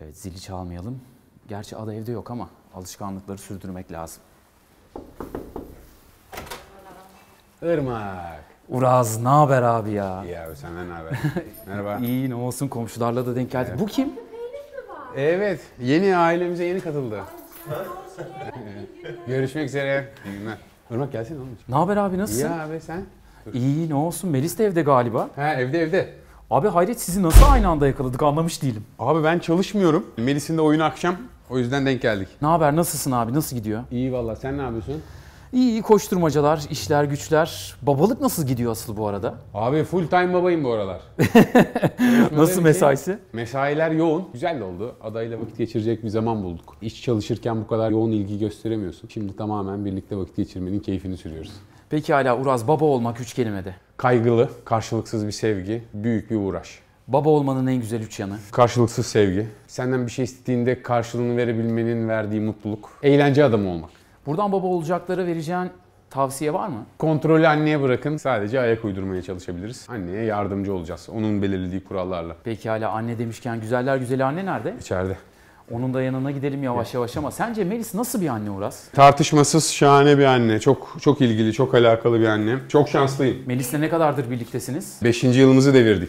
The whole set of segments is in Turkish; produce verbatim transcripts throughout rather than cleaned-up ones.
Evet, zili çalmayalım. Gerçi Ada evde yok ama alışkanlıkları sürdürmek lazım. Irmak. Uraz, ne haber abi ya? İyi abi, senden ne haber? Merhaba. İyi, ne olsun, komşularla da denk geldik. Evet. Bu kim? Evet, yeni ailemize yeni katıldı. Görüşmek üzere. İyi günler. Irmak gelsene oğlum. Ne haber abi, nasılsın? İyi abi, sen? İyi, ne olsun, Melis de evde galiba. Ha, evde evde. Abi hayret, sizi nasıl aynı anda yakaladık anlamış değilim. Abi ben çalışmıyorum. Melis'in de oyunu akşam. O yüzden denk geldik. Ne haber, nasılsın abi, nasıl gidiyor? İyi valla, sen ne yapıyorsun? İyi, iyi koşturmacalar, işler, güçler. Babalık nasıl gidiyor asıl bu arada? Abi full time babayım bu aralar. Nasıl mesaisi? Mesailer yoğun. Güzel oldu. Adayla vakit geçirecek bir zaman bulduk. İş çalışırken bu kadar yoğun ilgi gösteremiyorsun. Şimdi tamamen birlikte vakit geçirmenin keyfini sürüyoruz. Peki hala Uraz, baba olmak üç kelimede. Kaygılı, karşılıksız bir sevgi, büyük bir uğraş. Baba olmanın en güzel üç yanı. Karşılıksız sevgi. Senden bir şey istediğinde karşılığını verebilmenin verdiği mutluluk. Eğlence adamı olmak. Buradan baba olacaklara vereceğin tavsiye var mı? Kontrolü anneye bırakın. Sadece ayak uydurmaya çalışabiliriz. Anneye yardımcı olacağız. Onun belirlediği kurallarla. Peki hala anne demişken güzeller güzeli anne nerede? İçeride. Onun da yanına gidelim yavaş yavaş ama sence Melis nasıl bir anne Uraz? Tartışmasız şahane bir anne. Çok çok ilgili, çok alakalı bir anne. Çok şanslıyım. Melis'le ne kadardır birliktesiniz? Beşinci yılımızı devirdik.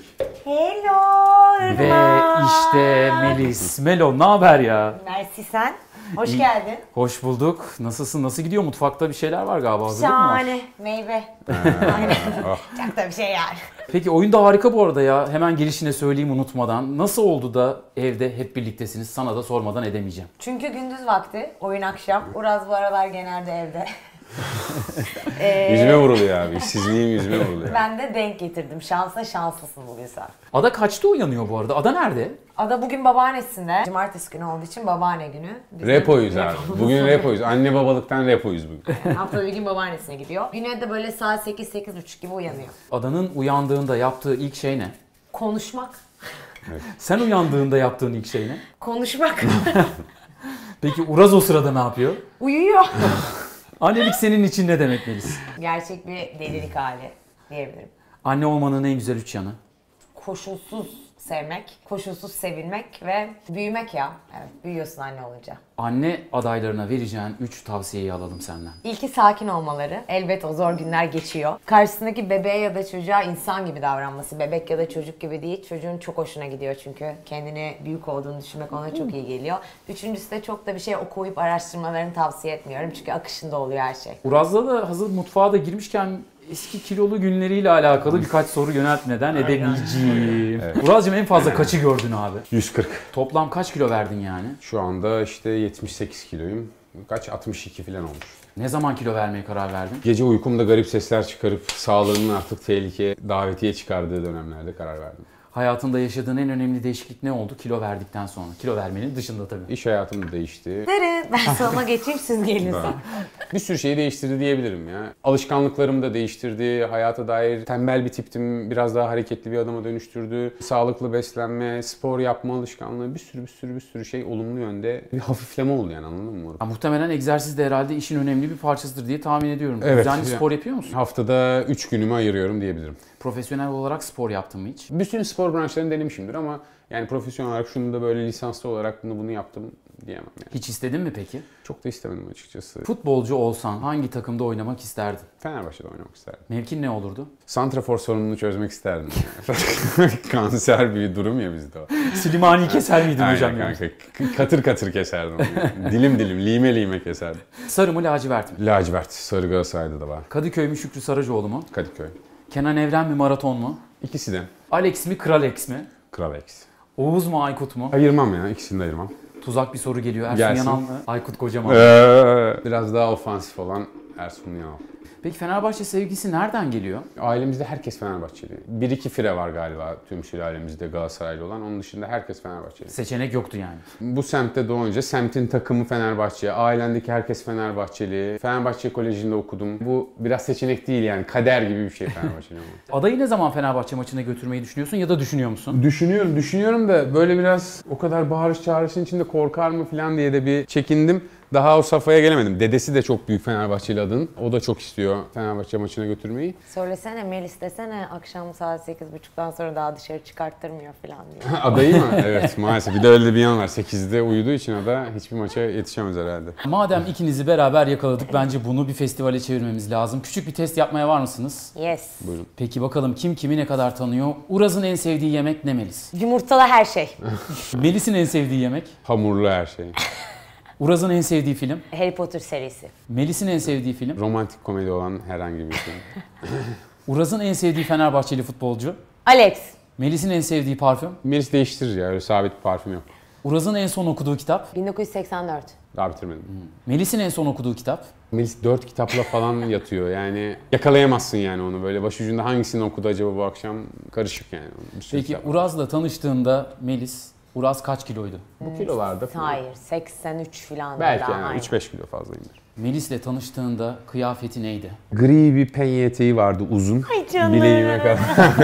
Hello. Ve işte Melis. Melo, ne haber ya? Mersi sen. Hoş İyi. geldin. Hoş bulduk. Nasılsın? Nasıl gidiyor? Mutfakta bir şeyler var galiba. Hazırlık mı var? Şahane. Meyve. Aynen. Çok da bir şey yani. Peki oyun da harika bu arada ya. Hemen girişine söyleyeyim unutmadan. Nasıl oldu da evde hep birliktesiniz? Sana da sormadan edemeyeceğim. Çünkü gündüz vakti, oyun akşam. Uraz bu aralar genelde evde. ee, Yüzüme vuruluyor abi. İşsizliğim yüzüme vuruluyor. Ben de denk getirdim. Şansa şanslısın bugün sen. Ada kaçta uyanıyor bu arada? Ada nerede? Ada bugün babaannesinde. Cumartesi günü olduğu için babaanne günü. Bizim Repoyuz abi. repomuz. Bugün repoyuz. Anne babalıktan repoyuz bugün. Haftada bir gün babaannesine gidiyor. Güne de böyle saat sekiz sekiz buçuk gibi uyanıyor. Ada'nın uyandığında yaptığı ilk şey ne? Konuşmak. Sen uyandığında yaptığın ilk şey ne? Konuşmak. Peki Uraz o sırada ne yapıyor? Uyuyor. Annelik senin için ne demek Melis? Gerçek bir delilik hali diyebilirim. Anne olmanın en güzel üç yanı. Koşulsuz sevmek, koşulsuz sevilmek ve büyümek ya. Evet, büyüyorsun anne olunca. Anne adaylarına vereceğin üç tavsiyeyi alalım senden. İlki sakin olmaları. Elbet o zor günler geçiyor. Karşısındaki bebeğe ya da çocuğa insan gibi davranması. Bebek ya da çocuk gibi değil. Çocuğun çok hoşuna gidiyor çünkü. Kendini büyük olduğunu düşünmek ona çok iyi geliyor. Üçüncüsü de çok da bir şey okuyup araştırmalarını tavsiye etmiyorum. Çünkü akışında oluyor her şey. Uraz'la da hazır mutfağa da girmişken eski kilolu günleriyle alakalı birkaç soru yöneltmeden edemeyeceğim. Evet. Uraz'cığım en fazla kaçı gördün abi? yüz kırk. Toplam kaç kilo verdin yani? Şu anda işte yetmiş sekiz kiloyum. Kaç? altmış iki falan olmuş. Ne zaman kilo vermeye karar verdin? Gece uykumda garip sesler çıkarıp sağlığımın artık tehlikeye, davetiye çıkardığı dönemlerde karar verdim. Hayatında yaşadığın en önemli değişiklik ne oldu kilo verdikten sonra? Kilo vermenin dışında tabii. İş hayatım da değişti. Derin. Ben sana geçeyim siz gelin. Bir sürü şeyi değiştirdi diyebilirim ya. Alışkanlıklarımı da değiştirdi. Hayata dair tembel bir tiptim. Biraz daha hareketli bir adama dönüştürdü. Sağlıklı beslenme, spor yapma alışkanlığı, bir sürü bir sürü bir sürü şey olumlu yönde. Bir hafifleme oldu yani, anladın mı? Ya, muhtemelen egzersiz de herhalde işin önemli bir parçasıdır diye tahmin ediyorum. Evet. Düzenli spor yapıyor musun? Haftada üç günümü ayırıyorum diyebilirim. Profesyonel olarak spor yaptın mı hiç? Bütün spor branşlarını denemişimdir ama yani profesyonel olarak şunu da böyle lisanslı olarak bunu bunu yaptım diyemem yani. Hiç istedin mi peki? Çok da istemedim açıkçası. Futbolcu olsan hangi takımda oynamak isterdin? Fenerbahçe'de oynamak isterdim. Mevkin ne olurdu? Santrafor sorununu çözmek isterdim. Kanser bir durum ya bizde o. Slimani'yi keser miydin Aynen hocam? kanka. Katır katır keserdim onu. Yani. Dilim dilim, lime lime keserdim. Sarı mı lacivert mi? Lacivert, Sarı Galatasaray'da da var. Kadıköy mü Şükrü Saracoğlu mu? Kadıköy. Kenan Evren mi maraton mu? İkisi de. Alex mi Kral X mi? Kral X. Oğuz mu Aykut mu? Ayırmam ya, ikisini de ayırmam. Tuzak bir soru geliyor. Ersun Gelsin. Yanal mı? Aykut Kocaman. Ee, biraz daha ofansif olan Ersun Yanal. Peki Fenerbahçe sevgisi nereden geliyor? Ailemizde herkes Fenerbahçeli. Bir iki fire var galiba tüm sülalemizde Galatasaraylı olan. Onun dışında herkes Fenerbahçeli. Seçenek yoktu yani. Bu semtte doğunca semtin takımı Fenerbahçe, ailendeki herkes Fenerbahçeli. Fenerbahçe Koleji'nde okudum. Bu biraz seçenek değil yani, kader gibi bir şey Fenerbahçeli ama. Adayı ne zaman Fenerbahçe maçına götürmeyi düşünüyorsun ya da düşünüyor musun? Düşünüyorum, düşünüyorum da böyle biraz o kadar bağırış çağrışın içinde korkar mı falan diye de bir çekindim. Daha o safhaya gelemedim. Dedesi de çok büyük Fenerbahçeli adın. O da çok istiyor Fenerbahçe maçına götürmeyi. Söylesene Melis desene akşam saat sekiz buçuktan sonra daha dışarı çıkarttırmıyor falan diye. Adayı mı? Evet maalesef. Bir de öyle bir yan var. sekizde uyuduğu için o da hiçbir maça yetişemez herhalde. Madem ikinizi beraber yakaladık bence bunu bir festivale çevirmemiz lazım. Küçük bir test yapmaya var mısınız? Yes. Buyurun. Peki bakalım kim kimi ne kadar tanıyor? Uraz'ın en sevdiği yemek ne Melis? Yumurtalı her şey. Melis'in en sevdiği yemek? Hamurlu her şey. Uraz'ın en sevdiği film? Harry Potter serisi. Melis'in en sevdiği film? Romantik komedi olan herhangi bir film. Uraz'ın en sevdiği Fenerbahçeli futbolcu? Alex. Melis'in en sevdiği parfüm? Melis değiştirir ya. Öyle sabit bir parfüm yok. Uraz'ın en son okuduğu kitap? bin dokuz yüz seksen dört. Daha bitirmedim. Melis'in en son okuduğu kitap? Melis dört kitapla falan yatıyor yani yakalayamazsın yani onu böyle başucunda hangisini okudu acaba bu akşam karışık yani. Bir sürü Peki kitap var. Uraz'la tanıştığında Melis, Uraz kaç kiloydu? Bu kilolarda falan. Hayır, seksen üç falan. Belki daha, yani aynen. üç beş kilo fazlayımdır. Melis'le tanıştığında kıyafeti neydi? Gri bir penye eteği vardı uzun. Ay canım. Bileğime kadar.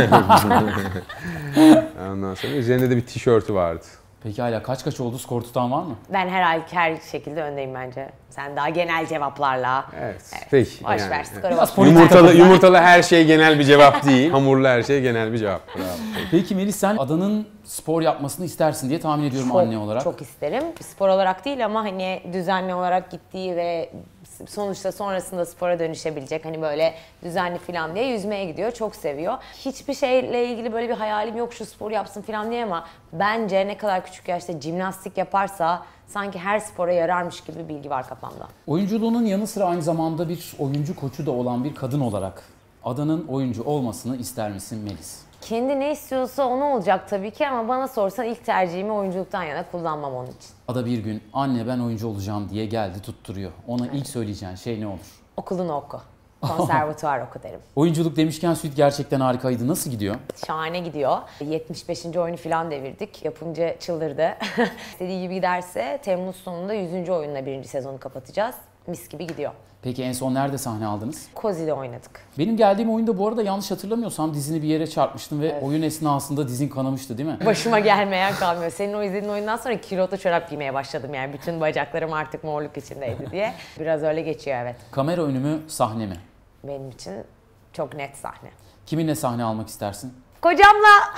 Ondan sonra üzerinde de bir tişörtü vardı. Peki hala kaç kaç oldu? Skor tutan var mı? Ben her her şekilde öndeyim bence. Sen daha genel cevaplarla. Evet. Peki. Boş yani. ver, skora Biraz boş. politik Yumurtalı, takımlar. yumurtalı her şey genel bir cevap değil. Hamurlu her şey genel bir cevap. Bravo. Peki Melis sen adanın spor yapmasını istersin diye tahmin ediyorum Çok, anne olarak. çok isterim. Spor olarak değil ama hani düzenli olarak gittiği ve sonuçta sonrasında spora dönüşebilecek hani böyle düzenli falan diye yüzmeye gidiyor. Çok seviyor. Hiçbir şeyle ilgili böyle bir hayalim yok şu spor yapsın falan diye ama bence ne kadar küçük yaşta jimnastik yaparsa sanki her spora yararmış gibi bir bilgi var kafamda. Oyunculuğunun yanı sıra aynı zamanda bir oyuncu koçu da olan bir kadın olarak adanın oyuncu olmasını ister misin Melis? Kendi ne istiyorsa onu olacak tabii ki ama bana sorsan ilk tercihimi oyunculuktan yana kullanmam onun için. Ada bir gün anne ben oyuncu olacağım diye geldi tutturuyor. Ona ilk söyleyeceğin şey ne olur? Okulunu oku. Konservatuvar oku derim. Oyunculuk demişken Süt gerçekten harikaydı. Nasıl gidiyor? Şahane gidiyor. yetmiş beşinci oyunu falan devirdik. Yapımcı çıldırdı. İstediği gibi giderse Temmuz sonunda yüzüncü oyunla birinci sezonu kapatacağız. Mis gibi gidiyor. Peki en son nerede sahne aldınız? Kozi'de oynadık. Benim geldiğim oyunda bu arada yanlış hatırlamıyorsam dizini bir yere çarpmıştın ve oyun esnasında dizin kanamıştı değil mi? Başıma gelmeyen kalmıyor. Senin o izlediğin oyundan sonra kilotlu çorap giymeye başladım yani. Bütün bacaklarım artık morluk içindeydi diye. Biraz öyle geçiyor evet. Kamera önü mü, sahne mi? Benim için çok net sahne. Kiminle sahne almak istersin? Kocamla!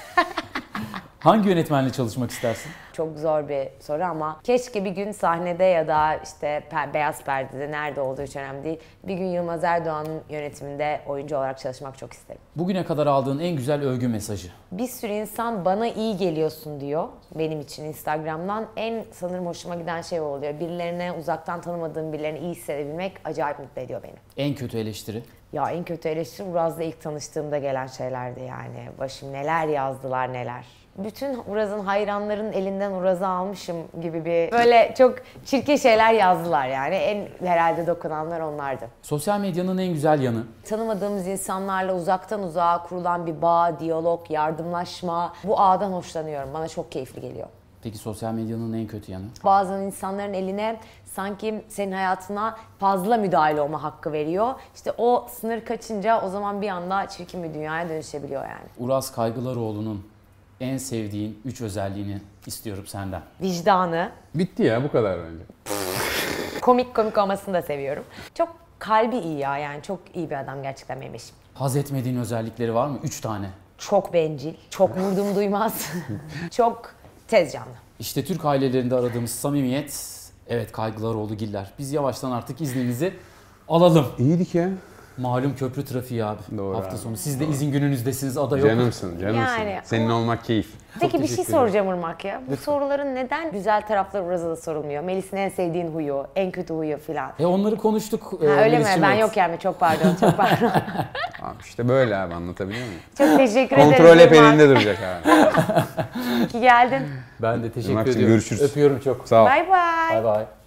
Hangi yönetmenle çalışmak istersin? Çok zor bir soru ama keşke bir gün sahnede ya da işte pe- beyaz perdede nerede olduğu hiç önemli değil. Bir gün Yılmaz Erdoğan'ın yönetiminde oyuncu olarak çalışmak çok isterim. Bugüne kadar aldığın en güzel övgü mesajı. Bir sürü insan bana iyi geliyorsun diyor benim için Instagram'dan. En sanırım hoşuma giden şey o oluyor. Birilerine uzaktan tanımadığım birilerini iyi hissedebilmek acayip mutlu ediyor beni. En kötü eleştiri. Ya en kötü eleştiri Uraz'la ilk tanıştığımda gelen şeylerdi yani. Başım neler yazdılar neler. Bütün Uraz'ın hayranların elinden Uraz'ı almışım gibi bir böyle çok çirkin şeyler yazdılar yani. En herhalde dokunanlar onlardı. Sosyal medyanın en güzel yanı. Tanımadığımız insanlarla uzaktan uzağa kurulan bir bağ, diyalog, yardımlaşma. Bu ağdan hoşlanıyorum. Bana çok keyifli geliyor. Peki sosyal medyanın en kötü yanı? Bazen insanların eline sanki senin hayatına fazla müdahale olma hakkı veriyor. İşte o sınır kaçınca o zaman bir anda çirkin bir dünyaya dönüşebiliyor yani. Uraz Kaygılaroğlu'nun en sevdiğin üç özelliğini istiyorum senden. Vicdanı, Bitti ya bu kadar bence. komik komik olmasını da seviyorum. Çok kalbi iyi ya yani çok iyi bir adam gerçekten benim eşim. Haz etmediğin özellikleri var mı? Üç tane. Çok bencil, çok vurdum duymaz, çok tez canlı. İşte Türk ailelerinde aradığımız samimiyet. Evet Kaygılaroğlu-Giller. Biz yavaştan artık izninizi alalım. İyiydik ya. Malum köprü trafiği abi. Doğru Hafta abi, sonu. Siz de izin gününüzdesiniz. Ada yok. Canımsın, canımsın. Yani, Senin ama- olmak keyif. Peki bir şey teşekkür soracağım Irmak ya. Bu soruların neden güzel tarafları Uraz'a da sorulmuyor? Melis'in en sevdiğin huyu, en kötü huyu filan. E onları konuştuk. Ha, öyle mi? Melis'cim, Ben evet. yokken mi? Çok pardon, çok pardon. Abi işte böyle abi anlatabiliyor muyum? Çok teşekkür ederim. Kontrol hep Irmak. elinde duracak abi. İyi ki geldin. Ben de teşekkür Irmak'cığım, ediyorum. görüşürüz. Öpüyorum çok. Sağ ol. Bay bay. Bay bay.